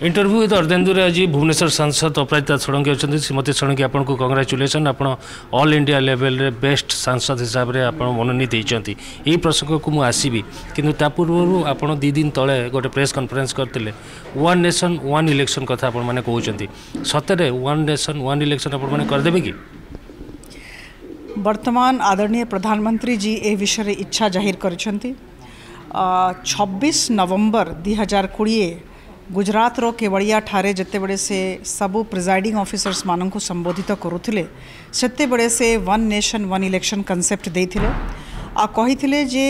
Interview with अर्धेन्दुरे आज भुवनेश्वर सांसद अपराजिता षडंगी अच्छा श्रीमती षडंगी आपको कंग्राचुलेसन आप ऑल इंडिया लेवल रे बेस्ट सांसद हिसाब से आप मनोनीत होती यही प्रसंग को मुझे आसबि कि पूर्व आप 2 दिन तले गोटे प्रेस कॉन्फ्रेंस करते वन नेशन वन इलेक्शन कथा आपने कहते सतरे वन नेशन वन इलेक्शन आपने करदे कि वर्तमान आदरणीय प्रधानमंत्री जी ए विषय इच्छा जाहिर कर 26 नवंबर 2020 गुजरात रो केवड़िया ठारे जिते बड़े से सबू प्रिजाइडिंग ऑफिसर्स मानन को संबोधित करुथिले सेते बड़े से one nation one election concept देथिले आ कहिथिले जे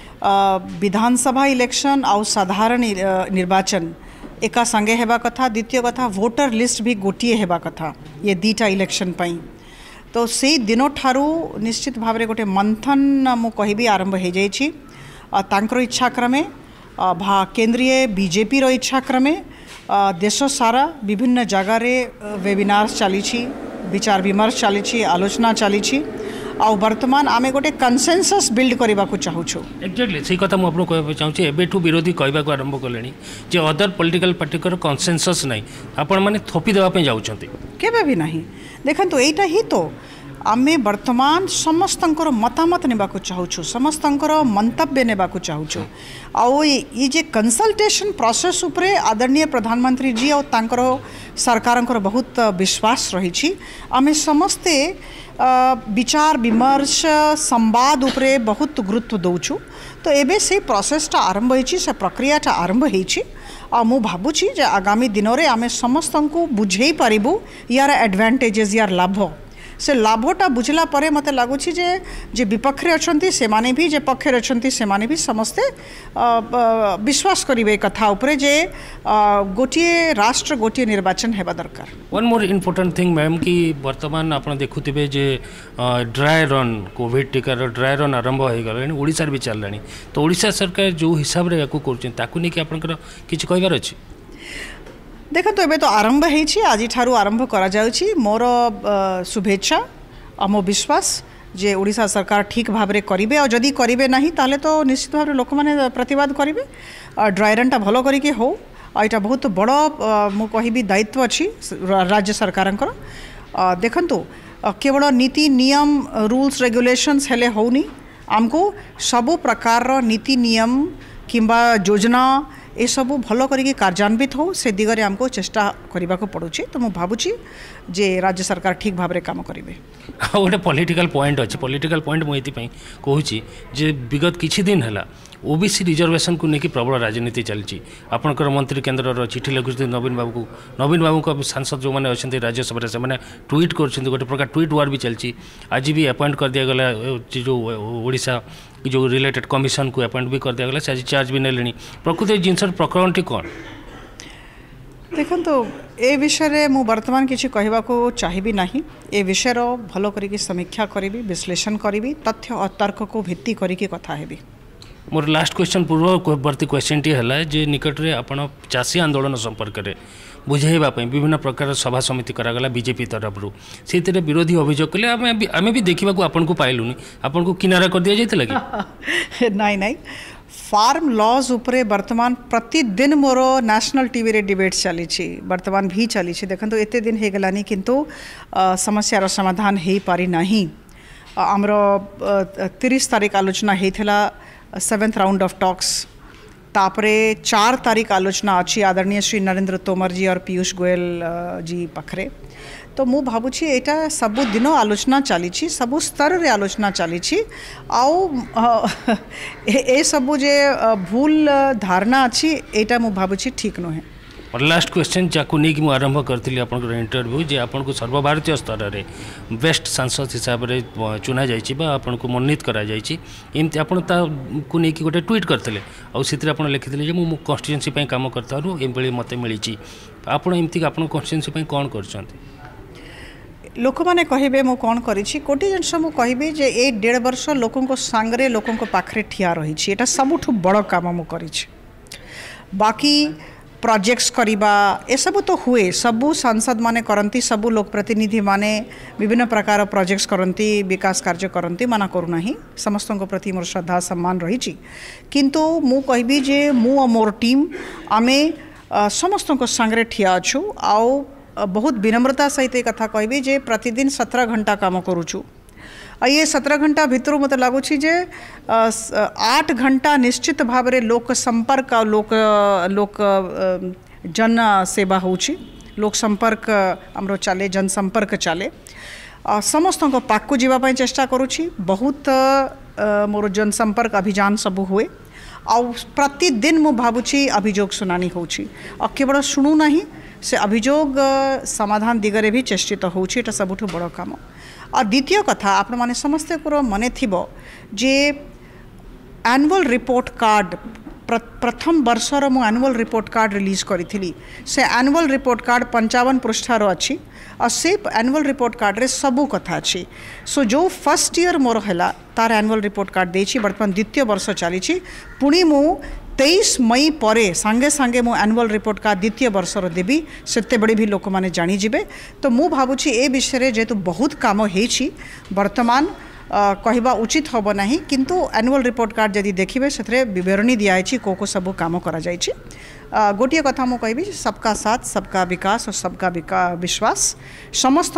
विधानसभा इलेक्शन आउ साधारण निर्वाचन एका संगे हेबा कथा द्वितीय कथा वोटर लिस्ट भी गोटिए हेबा कथा ये दीटा इलेक्शन पई तो से दिनो ठारू निश्चित भाव रे गोटे मंथन मु कहिबी आरंभ हो जाइछि तांकर इच्छा क्रमे केंद्रीय बीजेपी रो इच्छा क्रमे देश सारा विभिन्न जगार वेबिनार्स चली विचार विमर्श चली आलोचना चली आ वर्तमान आमे गोटे कंसेंसस बिल्ड करने को चाहूँ एक्जाक्टली से कथा मुझे कहना चाहिए एबेठू विरोधी कहवाक आरंभ कले अदर पॉलिटिकल पार्टी कंसेंसस नहीं आपण मैंने थोपी देवाई जाऊँच केबे भी नहीं देखंतु एटा ही तो आमे वर्तमान समस्तंकर मतामत नेबा को चाहूँ समस्तंकर मंतव्य नेबा को चाहूँ आउ ये जे कंसल्टेशन प्रोसेस उपरे आदरणीय प्रधानमंत्री जी और तांकर सरकारंकर बहुत विश्वास रही आमे समस्ते विचार विमर्श संवाद उपरे बहुत गुरुत्व दौचु तो एबे से प्रोसेसटा आरंभ होइछि से प्रक्रियाटा आरंभ होइछि आ मु भाबुछि जे आगामी दिन में आमे समस्तंकु बुझेई पारिबु यार एडवांटेजेस यार लाभ से लाभटा बुझला परे मते लागुछि जे विपक्षे अछंती से माने भी जे पक्षे अछंती से माने भी समस्ते विश्वास करिवे कथा उपरे जे गोटिए राष्ट्र गोटिए निर्वाचन हेबा दरकार। वन मोर इम्पोर्टेंट थिंग मैम कि वर्तमान आप देखुथिबे जे ड्राई रन कोविड टीकार ड्राई रन आरंभ हो गलानी ओडिसा भी चललानी तो ओडिसा सरकार जो हिसाब रे याकू करछन ताकू नै कि आपनकर किछ कहबार अछि देखो तो एबे तो आरंभ होइछि आज ठारू आरंभ करा जाउछि मोर शुभेच्छा आ मो विश्वास जे ओडिशा सरकार ठीक भाव रे करिवे और जदि करिवे नहीं ताले तो निश्चित भाव लोक माने प्रतिवाद करिवे ड्राई रनटा भलो करिके हो एटा बहुत बड़ मु कहिबी दायित्व अछि राज्य सरकारंकर देखंतु केवल नीति नियम रूल्स रेगुलेशंस हेले होनी आमको सबु प्रकार नीति नियम किंबा योजना ये सब भल करिके कार्यान्वित हो से दिगरे हमको चेष्टा करने को पड़ुछि तो मु भाबुछि जे राज्य सरकार ठीक भाव रे काम करिवे। गोटे पॉलिटिकल पॉइंट अच्छे पॉलिटिकल पॉइंट मुझे कहूँ जे विगत किछि दिन है ओबीसी रिजर्वेशन को लेकिन प्रबल राजनीति चलती आपंकर मंत्री केन्द्र चिठी लिखुं नवीन बाबू को सांसद जो मैंने अच्छा राज्यसभा से मैंने ट्वीट कर गोटे प्रकार ट्वीट वार भी चलती आज भी अपॉइंट कर दिया गला जो ओडिशा जो रिलेटेड कमिशन को अपॉइंट भी कर दिया गला आज चार्ज भी नेले प्रकृति जिनसर प्रकरण टी कौन देखो तो ए विषय मु वर्तमान किसी कहवा को चाहिए नहीं ए विषय भल करी समीक्षा करी विश्लेषण करी तथ्य और तर्क को भित्ति करी कथा हेबी। मोर लास्ट क्वेश्चन पूर्ववर्ती क्वेश्चन टी है जे निकट में आपण चाषी आंदोलन संपर्क में बुझेबा विभिन्न प्रकार सभा समिति करागला बीजेपी तरफ से विरोधी अभियोग कले आम भी देखा आपन को पाइलुनी आपन को किनारा कर दिया जाइए कि नहीं नहीं फार्म लॉज उपरे वर्तमान प्रतिदिन मोर नेशनल टीवी रे डिबेट चली वर्तमान भी चली देखो एते दिन हो गलानी किंतु समस्यार समाधान हो पारि नहीं आमर 30 तारीख आलोचना होता 7th राउंड ऑफ टॉक्स तापरे 4 तारीख आलोचना अच्छी आदरणीय श्री नरेंद्र तोमर जी और पीयूष गोयल जी पाखरे तो मु भाबुछि एटा सबु दिन आलोचना चली सबु स्तर रे आलोचना चली आउ ए सबु जे भूल धारणा अच्छी एटा मु भाबुछि ठीक नुहे। और लास्ट क्वेश्चन जाकू नहीं कि मुझे आरंभ करी आपंकर इंटरव्यू जे आपन को सर्वभारतीय स्तर में बेस्ट सांसद हिसाब से चुना जापन को मनोनीत करमती आपड़ को लेकिन गोटे ट्वीट करते आप लिखिते मुझे कन्स्टिट्यूएंसी काम करता ये मत मिली आपमती आप कन्स्टिट्यूएंसी कौन कर लोक मैंने कहे मु कौन करी गोटे जिनस मुझे कहबी जे ए 1.5 वर्ष लोकों सांगरे लोकों पाखरे ठिया रही है सबुठ बड़ काम मु करी बाकी प्रोजेक्ट्स करिबा ए सब तो हुए सबू सांसद माने करंती सबू लोक प्रतिनिधि माने विभिन्न प्रकार प्रोजेक्ट्स करंती विकास कार्य करंती माना करूना ही समस्तों को प्रति मोर श्रद्धा सम्मान रही किंतु मु कहबी जे मु और मोर टीम आमे समस्त सांगे ठिया अच्छु आउ बहुत विनम्रता सहित एक कथा कहबी जे प्रतिदिन 17 घंटा काम करूछु ये 17 घंटा भितर मत लगुच 8 घंटा निश्चित भाव में लोक संपर्क लोक जन सेवा होची लोक संपर्क आमरो चले जन संपर्क चले समस्त पाक को जीवा चेष्टा करुछि बहुत मोर जन संपर्क अभियान सब हुए आ प्रतिदिन मु भावुची अभियोग शुनानी होची केवल शुणु ना से अभियोग समाधान दिगरे भी चेष्टित होची एटा सबुठु बड़ काम आ द्वितीय कथा आपण माने समस्ते को मने थिबो जे एनुअल रिपोर्ट कार्ड प्रथम वर्षर मु एनुअल रिपोर्ट कार्ड रिलीज करी से एनुअल रिपोर्ट कार्ड 55 पृष्ठार अच्छी और से एनुअल रिपोर्ट कार्ड रे सबू कथा अच्छी सो जो फर्स्ट ईयर मोर है तार एनुअल रिपोर्ट कार्ड देछि वर्तमान द्वितीय वर्ष चली पुणी मु 23 मई पर सांगे सांगे मु एनुअल रिपोर्ट कार्ड द्वितीय वर्षर देवी सेते बड़े भी लोक माने जानी जिबे तो मु भाबुछि ए विषय जेतु बहुत काम होइछि वर्तमान कहवा उचित हम ना किंतु एनुअल रिपोर्ट कार्ड जदि देखिए से बरणी दिखाई को सब कम कर गोटे कथा मु कहि सबका साथ सबका विकास और सबका विश्वास समस्त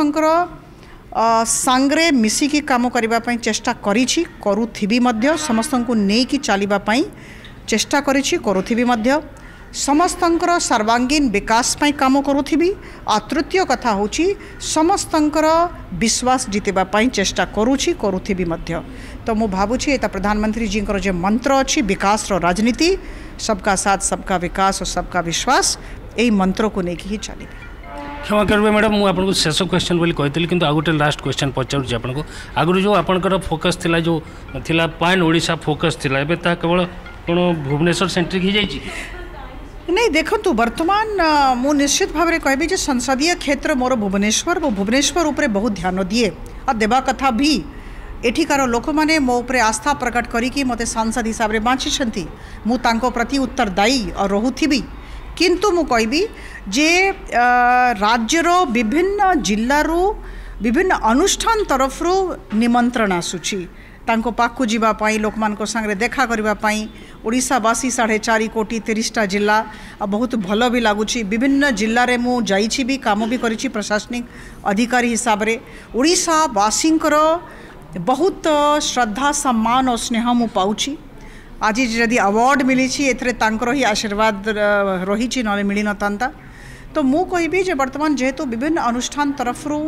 सांग्रे मिसिकी काम करने चेष्टा करुथी समस्त को नहीं चलवाई चेष्टा करुथी समस्तंकर सर्वांगीन विकास पाई काम करुथी आ तृतीय कथा होची समस्तंकर विश्वास जितेबाई चेष्टा करुथी तो मु भावुची एता प्रधानमंत्री जी जो मंत्र अच्छी विकास रो राजनीति सबका साथ सबका विकास और सबका विश्वास यही मंत्र को लेकिन ही चलिए क्षमा करेंगे मैडम मुझे आपको शेष क्वेश्चन बोली कही कि आगोटे लास्ट क्वेश्चन पचारूँ आपको आगुरी जो आपंकर फोकस थिला जो थिला पैन ओडिशा फोकस थिला एबे ता केवल कौन भुवनेश्वर सेंट्रिक ही जाइए नहीं देखंतु वर्तमान मु निश्चित भाव में कहबी जे संसदीय क्षेत्र मोर भुवनेश्वर वो भुवनेश्वर उपरे बहुत ध्यान दिए और देवा कथा भी एठिकार लोक मैंने मो उपरे आस्था प्रकट करी मते सांसद हिसाब से बाँची मु तांको प्रति उत्तरदायी और रहुथी किंतु मु कहबी जे राज्यर विभिन्न जिल्लारू विभिन्न अनुष्ठान तरफरू निमंत्रण आसुची तांको पाखु जीवा पाई लोक मान को संगे देखा करबा पाई ओडिशावासी 4.5 कोटी 30टा जिला बहुत भल भी लगुच विभिन्न जिल्ला रे मु जाइछि भी काम भी करिछि प्रशासनिक अधिकारी हिसाब रे ओडिशावासींकर बहुत श्रद्धा सम्मान और स्नेह मु पाउछि आज जदि अवार्ड मिली एथरे तांकर ही आशीर्वाद रही ना मिली न तांता तो मु कहबी जे वर्तमान जेहेतु विभिन्न अनुष्ठान तरफरू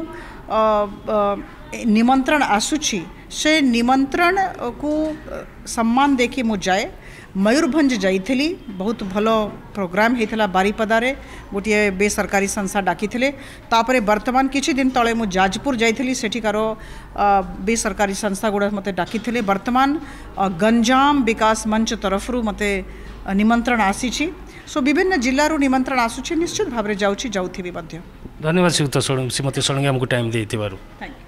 निमंत्रण आसुछि से निमंत्रण को सम्मान देखी मु जाए मयूरभंज जाइथिली बहुत भलो प्रोग्राम होता बारीपदा रे गोटे बेसरकारी संस्था डाकी तापरे वर्तमान किछि दिन तले मु जाजपुर जाइथिली सेठिकार बेसरकारी संस्था गुड़ा मते डाकी वर्तमान गंजाम विकास मंच तरफरू मते निमंत्रण आसी सो विभिन्न जिल्लारू निमंत्रण आसुछि निश्चित भाव में जाउथी भी। धन्यवाद श्रीमती षडंगी आमको टाइम देथिबारु। Thank you.